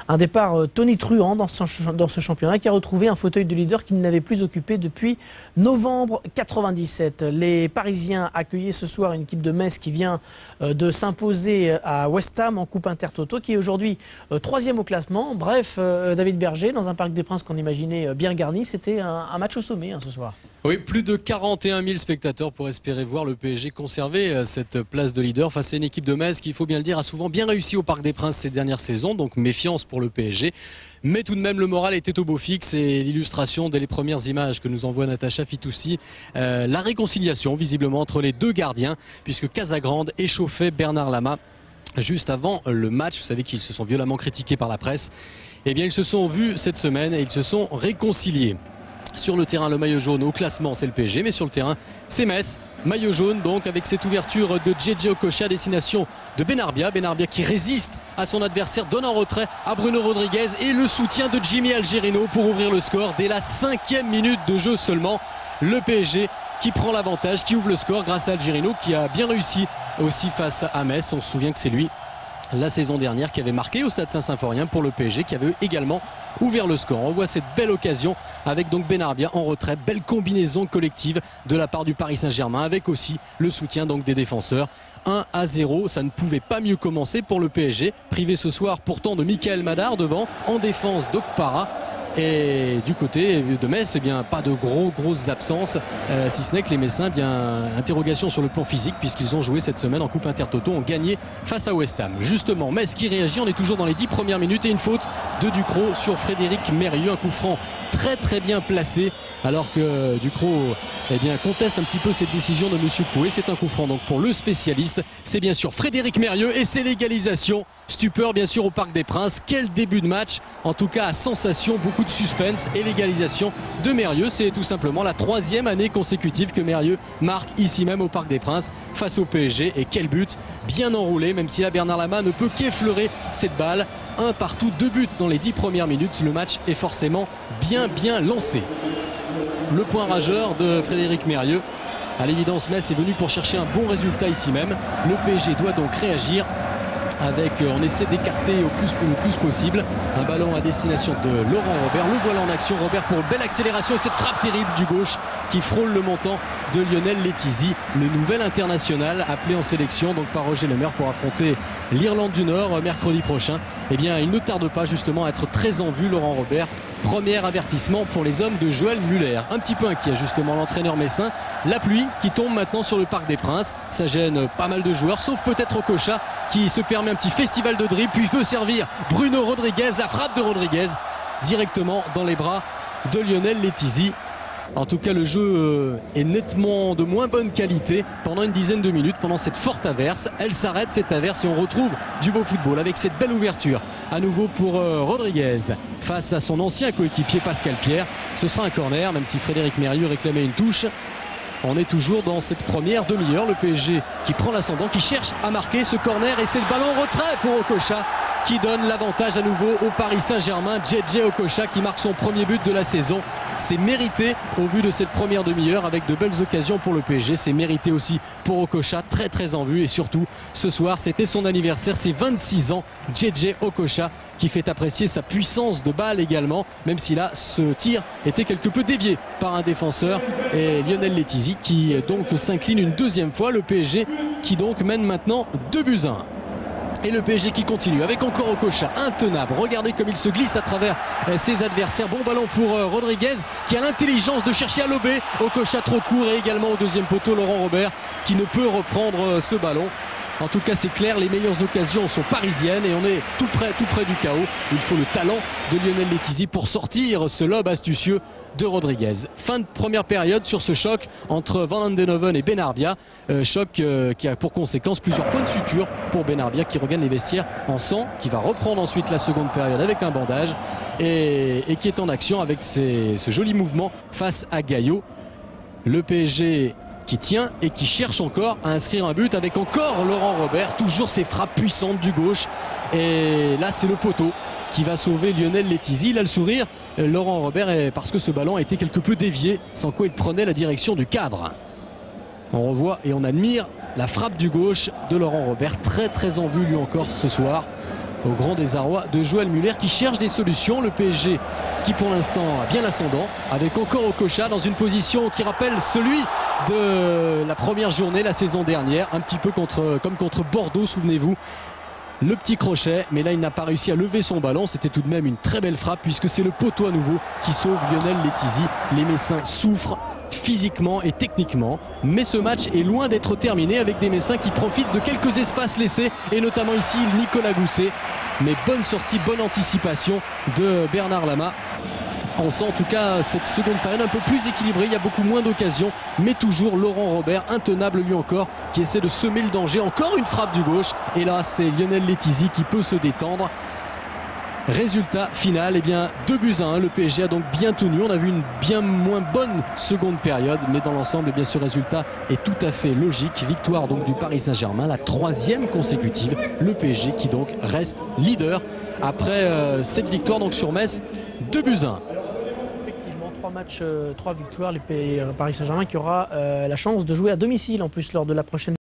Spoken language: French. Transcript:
Un départ tonitruant dans ce championnat qui a retrouvé un fauteuil de leader qu'il n'avait plus occupé depuis novembre 97. Les Parisiens accueillaient ce soir une équipe de Metz qui vient de s'imposer à West Ham en Coupe Intertoto, qui est aujourd'hui 3e au classement. Bref, David Berger, dans un Parc des Princes qu'on imaginait bien garni, c'était un match au sommet ce soir. Oui, plus de 41 000 spectateurs pour espérer voir le PSG conserver cette place de leader face à une équipe de Metz qui, il faut bien le dire, a souvent bien réussi au Parc des Princes ces dernières saisons, donc méfiance pour le PSG. Mais tout de même, le moral était au beau fixe et l'illustration dès les premières images que nous envoie Natacha Fitoussi, la réconciliation visiblement entre les deux gardiens, puisque Casagrande échauffait Bernard Lama juste avant le match. Vous savez qu'ils se sont violemment critiqués par la presse. Eh bien, ils se sont vus cette semaine et ils se sont réconciliés. Sur le terrain, le maillot jaune au classement, c'est le PSG, mais sur le terrain, c'est Metz. Maillot jaune, donc, avec cette ouverture de JJ Okocha à destination de Benarbia. Benarbia qui résiste à son adversaire, donne en retrait à Bruno Rodriguez et le soutien de Jimmy Algerino pour ouvrir le score dès la 5e minute de jeu seulement. Le PSG qui prend l'avantage, qui ouvre le score grâce à Algerino qui a bien réussi aussi face à Metz. On se souvient que c'est lui, la saison dernière, qui avait marqué au Stade Saint-Symphorien pour le PSG, qui avait également ouvert le score. On voit cette belle occasion avec donc Benarbia en retrait, belle combinaison collective de la part du Paris Saint-Germain avec aussi le soutien donc des défenseurs. 1-0, ça ne pouvait pas mieux commencer pour le PSG, privé ce soir pourtant de Michael Madar devant, en défense d'Okpara. Et du côté de Metz, eh bien, pas de grosses absences, si ce n'est que les Messins, bien, interrogation sur le plan physique, puisqu'ils ont joué cette semaine en Coupe Intertoto, ont gagné face à West Ham. Justement, Metz qui réagit, on est toujours dans les 10 premières minutes et une faute de Ducrot sur Frédéric Mérieux, un coup franc très bien placé, alors que Ducrot conteste un petit peu cette décision de Monsieur Coué. C'est un coup franc donc pour le spécialiste, c'est bien sûr Frédéric Mérieux et c'est l'égalisation. Stupeur bien sûr au Parc des Princes. Quel début de match, en tout cas à sensation, beaucoup de suspense, et l'égalisation de Mérieux. C'est tout simplement la 3e année consécutive que Mérieux marque ici même au Parc des Princes face au PSG. Et quel but, bien enroulé, même si là Bernard Lama ne peut qu'effleurer cette balle. Un partout, 2 buts dans les 10 premières minutes. Le match est forcément bien lancé. Le point rageur de Frédéric Mérieux. À l'évidence, Metz est venu pour chercher un bon résultat ici même. Le PSG doit donc réagir avec, on essaie d'écarter le plus possible. Un ballon à destination de Laurent Robert. Le voilà en action, Robert, pour une belle accélération et cette frappe terrible du gauche qui frôle le montant de Lionel Letizy, le nouvel international appelé en sélection donc par Roger Lemaire pour affronter l'Irlande du Nord mercredi prochain. Eh bien, il ne tarde pas justement à être très en vue, Laurent Robert. Premier avertissement pour les hommes de Joël Muller. Un petit peu inquiet justement l'entraîneur messin. La pluie qui tombe maintenant sur le Parc des Princes. Ça gêne pas mal de joueurs, sauf peut-être Okocha qui se permet un petit festival de dribble, puis peut servir Bruno Rodriguez. La frappe de Rodriguez directement dans les bras de Lionel Letizy. En tout cas, le jeu est nettement de moins bonne qualité pendant une dizaine de minutes, pendant cette forte averse. Elle s'arrête, cette averse, et on retrouve du beau football avec cette belle ouverture. À nouveau pour Rodriguez face à son ancien coéquipier Pascal Pierre. Ce sera un corner, même si Frédéric Mérieux réclamait une touche. On est toujours dans cette première demi-heure. Le PSG qui prend l'ascendant, qui cherche à marquer ce corner, et c'est le ballon en retrait pour Okocha qui donne l'avantage à nouveau au Paris Saint-Germain. JJ Okocha qui marque son premier but de la saison. C'est mérité au vu de cette première demi-heure avec de belles occasions pour le PSG. C'est mérité aussi pour Okocha, très en vue. Et surtout, ce soir, c'était son anniversaire, c'est 26 ans. JJ Okocha qui fait apprécier sa puissance de balle également, même si là, ce tir était quelque peu dévié par un défenseur. Et Lionel Letizy qui donc s'incline une deuxième fois. Le PSG qui donc mène maintenant 2-1. Et le PSG qui continue avec encore Okocha, intenable. Regardez comme il se glisse à travers ses adversaires. Bon ballon pour Rodriguez qui a l'intelligence de chercher à lober. Okocha trop court, et également au deuxième poteau Laurent Robert qui ne peut reprendre ce ballon. En tout cas, c'est clair, les meilleures occasions sont parisiennes et on est tout près du chaos. Il faut le talent de Lionel Letizy pour sortir ce lob astucieux de Rodriguez. Fin de première période sur ce choc entre Van Andenhoven et Benarbia. Choc qui a pour conséquence plusieurs points de suture pour Benarbia qui regagne les vestiaires en sang, qui va reprendre ensuite la seconde période avec un bandage et qui est en action avec ce joli mouvement face à Gaillot. Le PSG qui tient et qui cherche encore à inscrire un but avec encore Laurent Robert, toujours ses frappes puissantes du gauche, et là c'est le poteau qui va sauver Lionel Letizy. Il a le sourire, Laurent Robert, parce que ce ballon a été quelque peu dévié, sans quoi il prenait la direction du cadre. On revoit et on admire la frappe du gauche de Laurent Robert, très en vue lui encore ce soir. au grand désarroi de Joël Muller qui cherche des solutions. Le PSG qui pour l'instant a bien l'ascendant avec encore Okocha dans une position qui rappelle celui de la première journée la saison dernière, un petit peu comme contre Bordeaux, souvenez-vous. Le petit crochet, mais là il n'a pas réussi à lever son ballon. C'était tout de même une très belle frappe puisque c'est le poteau à nouveau qui sauve Lionel Letizy. Les Messins souffrent physiquement et techniquement, mais ce match est loin d'être terminé avec des Messins qui profitent de quelques espaces laissés et notamment ici Nicolas Gousset. Mais bonne sortie, bonne anticipation de Bernard Lama. On sent en tout cas cette seconde période un peu plus équilibrée, il y a beaucoup moins d'occasions, mais toujours Laurent Robert, intenable lui encore, qui essaie de semer le danger. Encore une frappe du gauche, et là c'est Lionel Letizy qui peut se détendre. Résultat final, eh bien 2-1, le PSG a donc bien tenu. On a vu une bien moins bonne seconde période, mais dans l'ensemble, eh bien ce résultat est tout à fait logique. Victoire donc du Paris Saint-Germain, la 3e consécutive. Le PSG qui donc reste leader après cette victoire donc sur Metz, 2-1. 3 matchs, 3 victoires, le Paris Saint-Germain qui aura la chance de jouer à domicile en plus lors de la prochaine